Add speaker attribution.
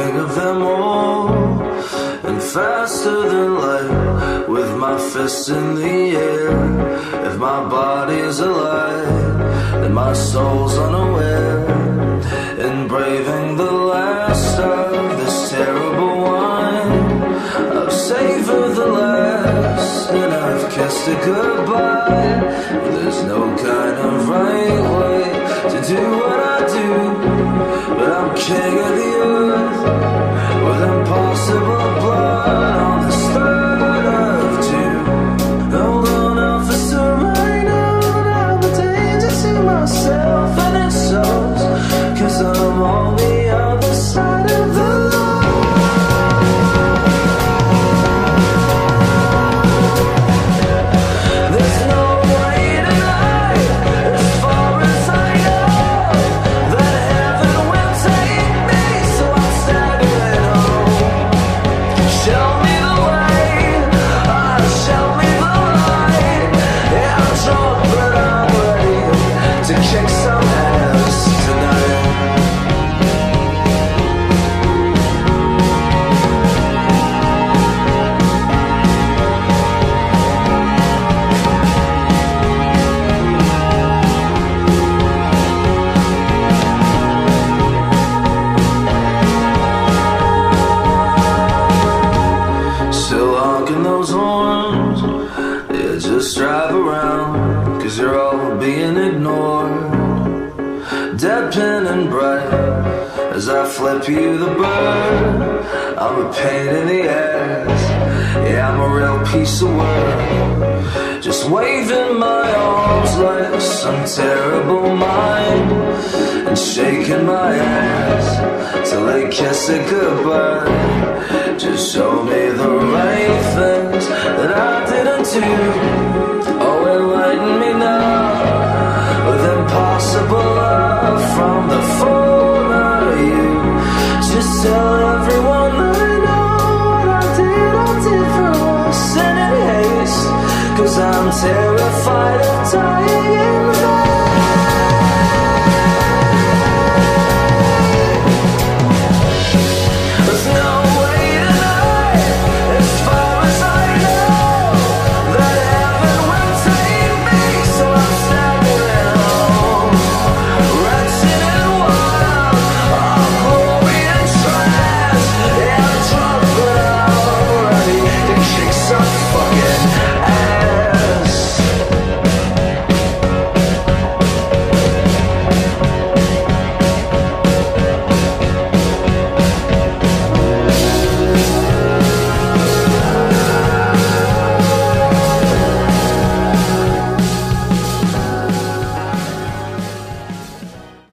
Speaker 1: think of them all, and faster than light, with my fists in the air. If my body's alive, then my soul's unaware, and braving the last of this terrible wine. I've savored the last, and I've kissed it goodbye. There's no kind of right way to do what I do, but I'm king of the earth, with impossible blood on this third of June. Hold on, officer, I know I'm a danger to myself, and it shows, 'cause I'm on the other side of the those horns. Yeah, just drive around, 'cause you're all being ignored. Deadpan and bright as I flip you the bird. I'm a pain in the ass, yeah, I'm a real piece of work. Just waving my arms like some terrible mind, and shaking my ass till they kiss it goodbye. Just show me the right things that I didn't do. Oh, enlighten me now with impossible love from the fall of you. Just tell everyone that I know what I did for us, and in haste, 'cause I'm terrified of dying.